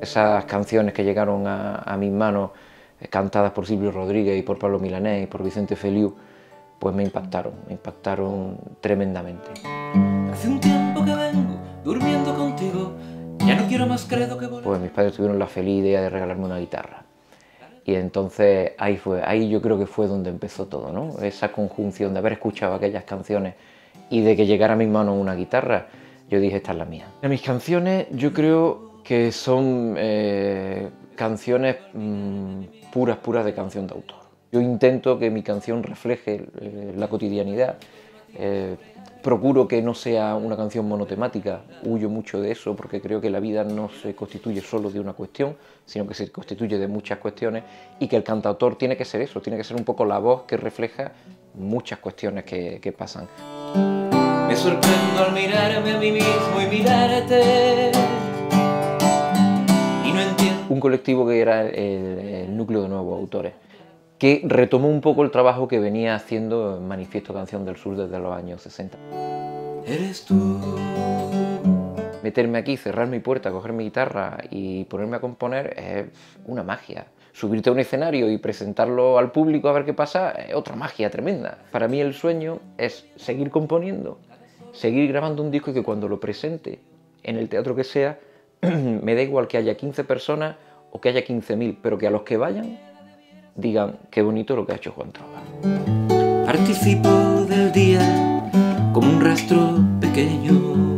Esas canciones que llegaron a mis manos, cantadas por Silvio Rodríguez y por Pablo Milanés y por Vicente Feliu, pues me impactaron tremendamente. Hace un tiempo que vengo durmiendo contigo, ya no quiero más credo que volar. Pues mis padres tuvieron la feliz idea de regalarme una guitarra. Y entonces ahí yo creo que fue donde empezó todo, ¿no? Esa conjunción de haber escuchado aquellas canciones y de que llegara a mis manos una guitarra, yo dije, esta es la mía. Mis canciones yo creo que son canciones puras de canción de autor. Yo intento que mi canción refleje la cotidianidad. Procuro que no sea una canción monotemática, huyo mucho de eso porque creo que la vida no se constituye solo de una cuestión, sino que se constituye de muchas cuestiones y que el cantautor tiene que ser eso, tiene que ser un poco la voz que refleja muchas cuestiones que pasan. Me sorprendo al mirarme a mí mismo y mirarte y no entiendo. Un colectivo que era el núcleo de nuevos autores, que retomó un poco el trabajo que venía haciendo Manifiesto Canción del Sur desde los años 60. Eres tú. Meterme aquí, cerrar mi puerta, coger mi guitarra y ponerme a componer es una magia. Subirte a un escenario y presentarlo al público a ver qué pasa es otra magia tremenda. Para mí el sueño es seguir componiendo, seguir grabando un disco y que cuando lo presente en el teatro que sea, me da igual que haya 15 personas o que haya 15.000, pero que a los que vayan digan qué bonito lo que ha hecho Juan Trova. Participo del día como un rastro pequeño.